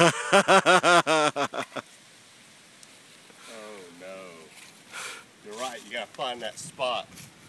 Oh no. You're right, you gotta find that spot.